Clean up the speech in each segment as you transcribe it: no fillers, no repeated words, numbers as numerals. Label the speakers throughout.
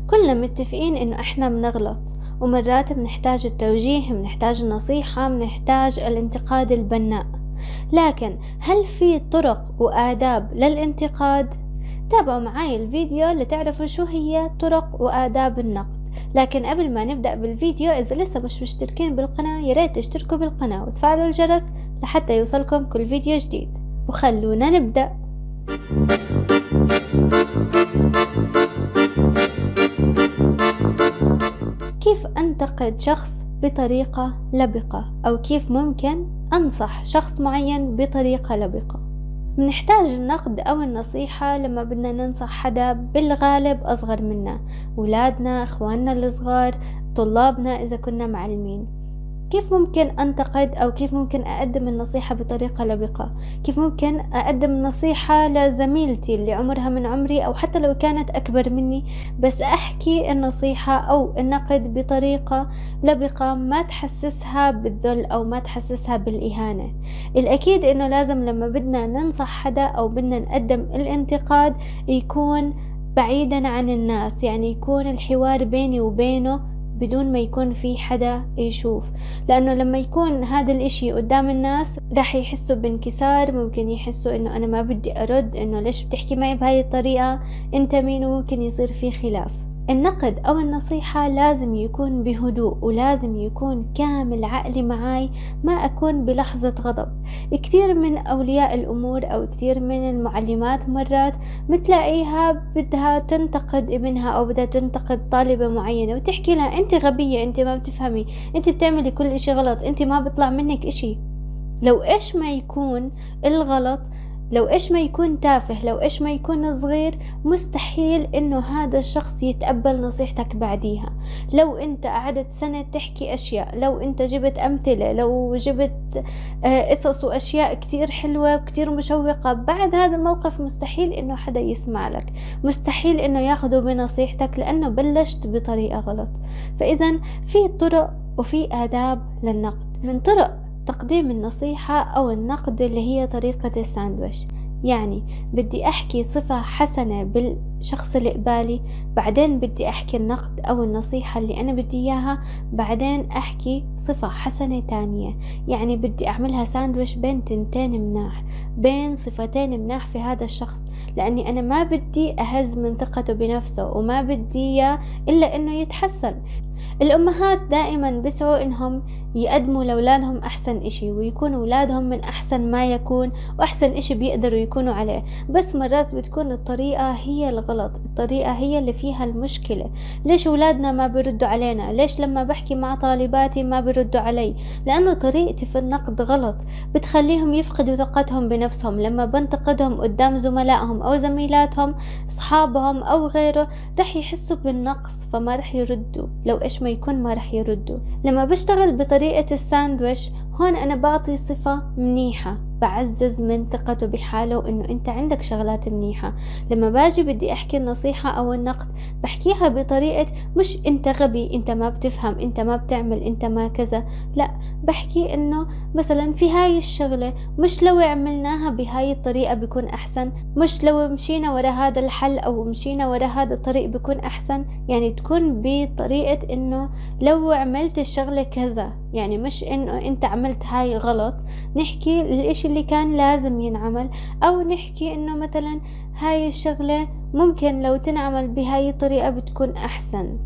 Speaker 1: كلنا متفقين إنه إحنا بنغلط، ومرات بنحتاج التوجيه، بنحتاج النصيحة، بنحتاج الانتقاد البناء. لكن هل في طرق وآداب للانتقاد؟ تابعوا معاي الفيديو لتعرفوا شو هي طرق وآداب النقد. لكن قبل ما نبدأ بالفيديو، إذا لسه مش مشتركين بالقناة ياريت تشتركوا بالقناة وتفعلوا الجرس لحتى يوصلكم كل فيديو جديد، وخلونا نبدأ. كيف أنتقد شخص بطريقة لبقة؟ أو كيف ممكن أنصح شخص معين بطريقة لبقة؟ بنحتاج النقد أو النصيحة لما بدنا ننصح حدا بالغالب أصغر منا، أولادنا، إخواننا الصغار، طلابنا إذا كنا معلمين. كيف ممكن أنتقد أو كيف ممكن أقدم النصيحة بطريقة لبقة؟ كيف ممكن أقدم نصيحة لزميلتي اللي عمرها من عمري أو حتى لو كانت أكبر مني، بس أحكي النصيحة أو النقد بطريقة لبقة ما تحسسها بالذل أو ما تحسسها بالإهانة. الأكيد إنه لازم لما بدنا ننصح حدا أو بدنا نقدم الانتقاد يكون بعيدا عن الناس، يعني يكون الحوار بيني وبينه بدون ما يكون في حدا يشوف، لأنه لما يكون هذا الاشي قدام الناس راح يحسوا بانكسار، ممكن يحسوا انه انا ما بدي ارد، انه ليش بتحكي معي بهاي الطريقة، انت مين، وممكن يصير في خلاف. النقد او النصيحة لازم يكون بهدوء، ولازم يكون كامل عقلي معاي، ما اكون بلحظة غضب. كتير من اولياء الامور او كتير من المعلمات مرات بتلاقيها بدها تنتقد ابنها او بدها تنتقد طالبة معينة وتحكي لها انت غبية، انت ما بتفهمي، انت بتعملي كل اشي غلط، انت ما بيطلع منك اشي. لو ايش ما يكون الغلط، لو ايش ما يكون تافه، لو ايش ما يكون صغير، مستحيل انه هذا الشخص يتقبل نصيحتك بعديها. لو انت قعدت سنة تحكي اشياء، لو انت جبت امثلة، لو جبت قصص واشياء كتير حلوة وكتير مشوقة، بعد هذا الموقف مستحيل انه حدا يسمع لك، مستحيل انه ياخده بنصيحتك لانه بلشت بطريقة غلط. فاذا في طرق وفي آداب للنقد. من طرق تقديم النصيحة أو النقد اللي هي طريقة الساندويش، يعني بدي أحكي صفة حسنة بالشخص اللي قبالي، بعدين بدي أحكي النقد أو النصيحة اللي أنا بدي إياها، بعدين أحكي صفة حسنة تانية. يعني بدي أعملها ساندويش بين تنتين مناح، بين صفتين مناح في هذا الشخص، لأني أنا ما بدي أهز من ثقته بنفسه وما بدي إياه إلا إنه يتحسن. الأمهات دائما بيسعوا إنهم يقدموا لأولادهم أحسن إشي ويكونوا أولادهم من أحسن ما يكون وأحسن إشي بيقدروا يكونوا عليه، بس مرات بتكون الطريقة هي الغلط، الطريقة هي اللي فيها المشكلة. ليش أولادنا ما بيردوا علينا؟ ليش لما بحكي مع طالباتي ما بيردوا علي؟ لأنه طريقتي في النقد غلط، بتخليهم يفقدوا ثقتهم بنفسهم. لما بنتقدهم قدام زملائهم أو زميلاتهم، أصحابهم أو غيره، رح يحسوا بالنقص فما رح يردوا، لو إيش ما يكون ما رح يردوا. لما بشتغل بطريقة الساندويش، هون أنا بعطي صفة منيحة، بعزز من ثقته بحاله وإنه أنت عندك شغلات منيحة. لما باجي بدي أحكي النصيحة أو النقد، بحكيها بطريقة مش أنت غبي، أنت ما بتفهم، أنت ما بتعمل، أنت ما كذا، لا، بحكي إنه مثلا في هاي الشغلة مش لو عملناها بهاي الطريقة بيكون أحسن، مش لو مشينا ورا هذا الحل أو مشينا ورا هذا الطريق بيكون أحسن. يعني تكون بطريقة إنه لو عملت الشغلة كذا، يعني مش إنه أنت عملت هاي غلط، نحكي الإشي اللي كان لازم ينعمل، أو نحكي إنه مثلا هاي الشغلة ممكن لو تنعمل بهاي الطريقة بتكون أحسن،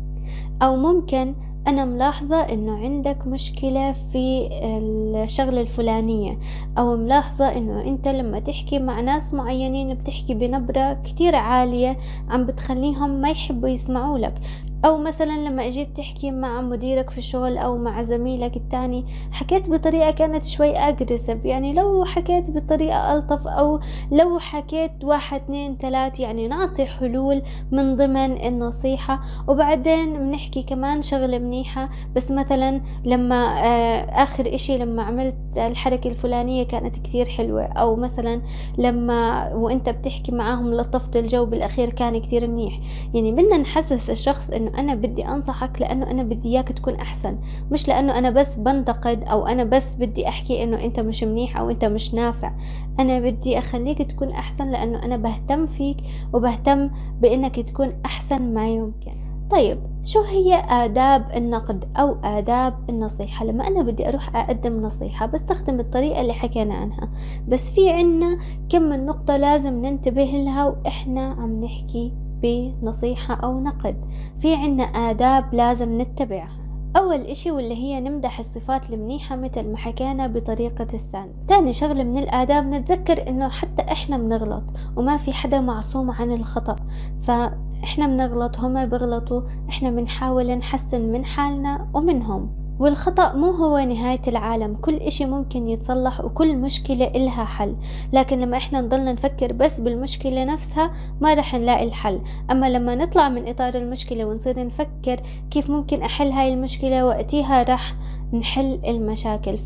Speaker 1: أو ممكن أنا ملاحظة إنه عندك مشكلة في الشغلة الفلانية، أو ملاحظة إنه أنت لما تحكي مع ناس معينين بتحكي بنبرة كتير عالية عم بتخليهم ما يحبوا يسمعوا لك. أو مثلا لما اجيت تحكي مع مديرك في الشغل أو مع زميلك التاني، حكيت بطريقة كانت شوي أجريسيف، يعني لو حكيت بطريقة ألطف، أو لو حكيت 1 2 3، يعني نعطي حلول من ضمن النصيحة. وبعدين بنحكي كمان شغلة منيحة، بس مثلا لما آخر إشي لما عملت الحركة الفلانية كانت كتير حلوة، أو مثلا لما وإنت بتحكي معاهم لطفت الجو بالأخير كان كتير منيح. يعني بدنا نحسس الشخص إنه أنا بدي أنصحك لأنه أنا بدي إياك تكون أحسن، مش لأنه أنا بس بنتقد أو أنا بس بدي أحكي إنه أنت مش منيح أو أنت مش نافع. أنا بدي أخليك تكون أحسن لأنه أنا بهتم فيك وبهتم بإنك تكون أحسن ما يمكن. طيب شو هي آداب النقد أو آداب النصيحة؟ لما أنا بدي أروح أقدم نصيحة بستخدم الطريقة اللي حكينا عنها، بس في عنا كم من نقطة لازم ننتبه لها وإحنا عم نحكي بنصيحة أو نقد. في عنا آداب لازم نتبعها. أول إشي واللي هي نمدح الصفات المنيحة مثل ما حكينا بطريقة السند. تاني شغلة من الآداب نتذكر إنه حتى إحنا بنغلط وما في حدا معصوم عن الخطأ، فإحنا بنغلط هما بغلطوا، إحنا بنحاول نحسن من حالنا ومنهم، والخطأ مو هو نهاية العالم. كل إشي ممكن يتصلح وكل مشكلة إلها حل، لكن لما إحنا نضلنا نفكر بس بالمشكلة نفسها ما رح نلاقي الحل. أما لما نطلع من إطار المشكلة ونصير نفكر كيف ممكن أحل هاي المشكلة وقتها رح نحل المشاكل.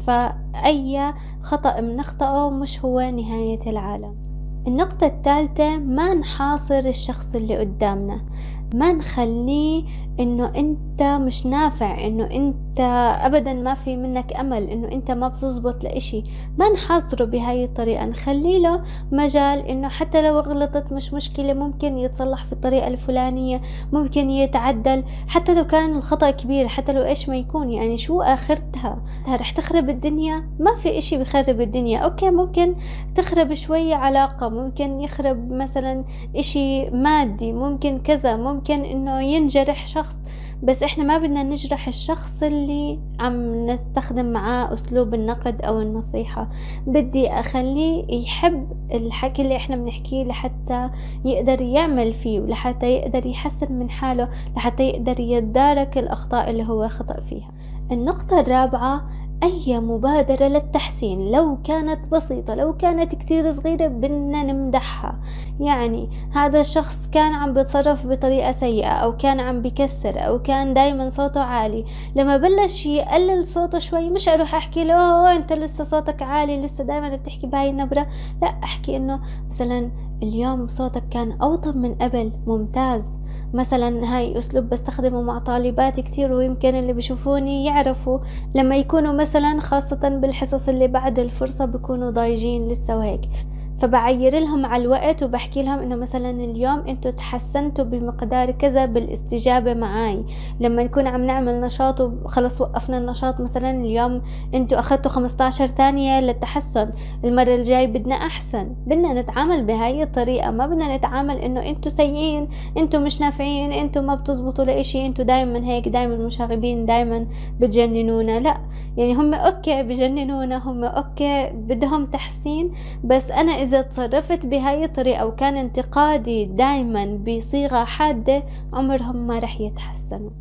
Speaker 1: فأي خطأ بنخطئه مش هو نهاية العالم. النقطة الثالثة، ما نحاصر الشخص اللي قدامنا، ما نخليه انه انت مش نافع، انه انت ابدا ما في منك امل، انه انت ما بتزبط لإشي. ما نحاصره بهاي الطريقة، نخلي له مجال انه حتى لو غلطت مش مشكلة، ممكن يتصلح في الطريقة الفلانية، ممكن يتعدل، حتى لو كان الخطأ كبير، حتى لو ايش ما يكون. يعني شو اخرتها؟ رح تخرب الدنيا؟ ما في اشي بخرب الدنيا. اوكي ممكن تخرب شوية علاقة، ممكن يخرب مثلا اشي مادي، ممكن كذا، ممكن انه ينجرح شخص، بس احنا ما بدنا نجرح الشخص اللي عم نستخدم معاه اسلوب النقد او النصيحة. بدي اخليه يحب الحكي اللي احنا بنحكيه لحتى يقدر يعمل فيه، ولحتى يقدر يحسن من حاله، لحتى يقدر يتدارك الاخطاء اللي هو خطأ فيها. النقطة الرابعة، أي مبادرة للتحسين لو كانت بسيطة، لو كانت كتير صغيرة، بدنا نمدحها. يعني هذا الشخص كان عم بيتصرف بطريقة سيئة، أو كان عم بيكسر، أو كان دايما صوته عالي، لما بلش يقلل صوته شوي، مش أروح أحكي له أنت لسه صوتك عالي، لسه دايما بتحكي بهاي النبرة. لا، أحكي إنه مثلا اليوم صوتك كان أوطى من قبل، ممتاز. مثلا هاي أسلوب بستخدمه مع طالبات كتير، ويمكن اللي بيشوفوني يعرفوا لما يكونوا مثلا خاصة بالحصص اللي بعد الفرصة بيكونوا ضايجين لسه وهيك، فبعير لهم على الوقت وبحكي لهم انه مثلا اليوم انتوا تحسنتوا بمقدار كذا بالاستجابة معاي. لما نكون عم نعمل نشاط وخلص وقفنا النشاط، مثلا اليوم انتوا اخذتوا 15 ثانية للتحسن، المرة الجاي بدنا احسن. بدنا نتعامل بهاي الطريقة، ما بدنا نتعامل انه انتوا سيئين، انتوا مش نافعين، انتوا ما بتزبطوا لإشي، انتوا دايما هيك، دايما مشاغبين، دايما بتجننونا. لا، يعني هم اوكي بجننونا، هم اوكي بدهم تحسين، بس انا إذا تصرفت بهاي الطريقة وكان انتقادي دايما بصيغة حادة، عمرهم ما رح يتحسنوا.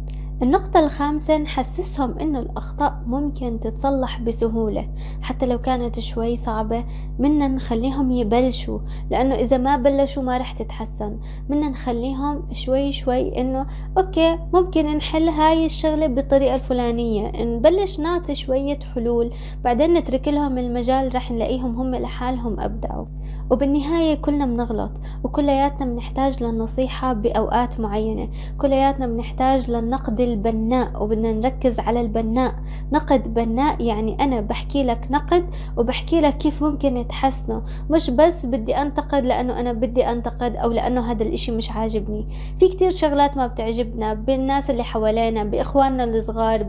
Speaker 1: النقطة الخامسة، نحسسهم إنه الأخطاء ممكن تتصلح بسهولة، حتى لو كانت شوي صعبة. منا نخليهم يبلشوا، لأنه إذا ما بلشوا ما رح تتحسن. منا نخليهم شوي شوي إنه أوكي ممكن نحل هاي الشغلة بالطريقة الفلانية، نبلش نعطي شوية حلول، بعدين نترك لهم المجال، رح نلاقيهم هم لحالهم أبدعوا. وبالنهاية كلنا بنغلط، وكلياتنا بنحتاج للنصيحة بأوقات معينة، كلياتنا بنحتاج للنقد البناء، وبدنا نركز على البناء. نقد بناء يعني أنا بحكي لك نقد وبحكي لك كيف ممكن تحسنه، مش بس بدي أنتقد لأنه أنا بدي أنتقد أو لأنه هذا الإشي مش عاجبني. في كتير شغلات ما بتعجبنا بالناس اللي حوالينا، بإخواننا الصغار،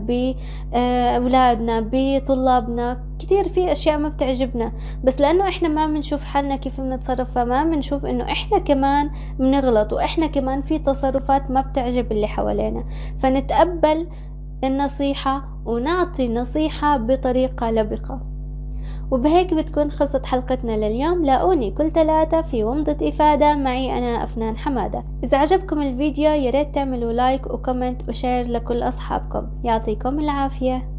Speaker 1: بأولادنا، بطلابنا، كتير في أشياء ما بتعجبنا، بس لأنه إحنا ما بنشوف حالنا كيف بنتصرف، فما بنشوف إنه إحنا كمان بنغلط، وإحنا كمان في تصرفات ما بتعجب اللي حوالينا. فنتقبل النصيحة ونعطي نصيحة بطريقة لبقة. وبهيك بتكون خلصت حلقتنا لليوم. لاقوني كل 3 في ومضة إفادة معي أنا أفنان حمادة. إذا عجبكم الفيديو ياريت تعملوا لايك وكومنت وشير لكل أصحابكم. يعطيكم العافية.